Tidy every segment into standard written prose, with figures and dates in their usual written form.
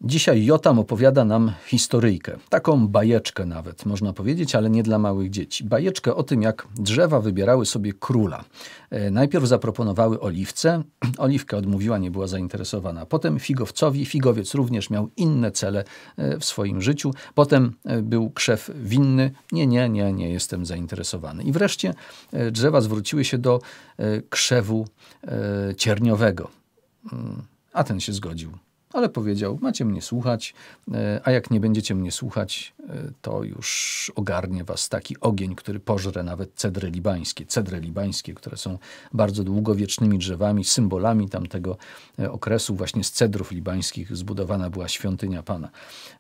Dzisiaj Jotam opowiada nam historyjkę, taką bajeczkę nawet, można powiedzieć, ale nie dla małych dzieci. Bajeczkę o tym, jak drzewa wybierały sobie króla. Najpierw zaproponowały oliwce, oliwka odmówiła, nie była zainteresowana. Potem figowcowi, figowiec również miał inne cele w swoim życiu. Potem był krzew winny, nie jestem zainteresowany. I wreszcie drzewa zwróciły się do krzewu cierniowego, a ten się zgodził. Ale powiedział, macie mnie słuchać, a jak nie będziecie mnie słuchać, to już ogarnie was taki ogień, który pożre nawet cedry libańskie. Cedry libańskie, które są bardzo długowiecznymi drzewami, symbolami tamtego okresu. Właśnie z cedrów libańskich zbudowana była świątynia Pana.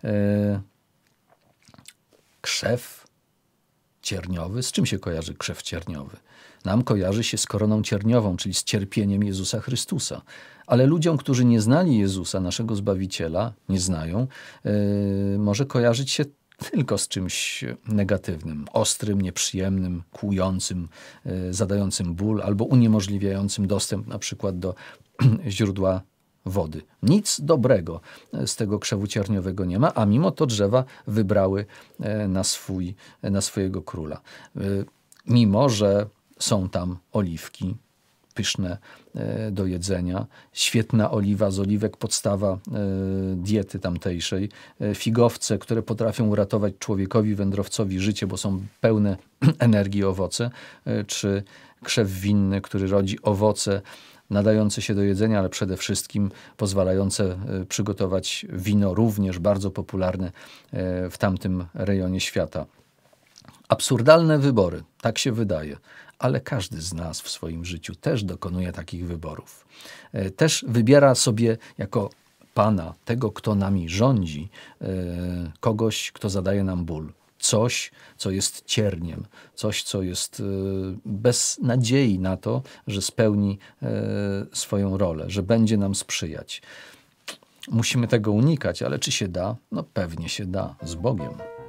Krzew cierniowy. Z czym się kojarzy krzew cierniowy? Nam kojarzy się z koroną cierniową, czyli z cierpieniem Jezusa Chrystusa. Ale ludziom, którzy nie znali Jezusa, naszego Zbawiciela, nie znają, może kojarzyć się tylko z czymś negatywnym, ostrym, nieprzyjemnym, kłującym, zadającym ból albo uniemożliwiającym dostęp na przykład do źródła wody. Nic dobrego z tego krzewu cierniowego nie ma, a mimo to drzewa wybrały na swojego króla. Mimo że są tam oliwki pyszne do jedzenia, świetna oliwa z oliwek, podstawa diety tamtejszej, figowce, które potrafią uratować człowiekowi, wędrowcowi życie, bo są pełne energii owoce, czy krzew winny, który rodzi owoce nadające się do jedzenia, ale przede wszystkim pozwalające przygotować wino, również bardzo popularne w tamtym rejonie świata. Absurdalne wybory, tak się wydaje, ale każdy z nas w swoim życiu też dokonuje takich wyborów. Też wybiera sobie jako Pana, tego, kto nami rządzi, kogoś, kto zadaje nam ból. Coś, co jest cierniem, coś, co jest bez nadziei na to, że spełni swoją rolę, że będzie nam sprzyjać. Musimy tego unikać, ale czy się da? No pewnie się da, z Bogiem.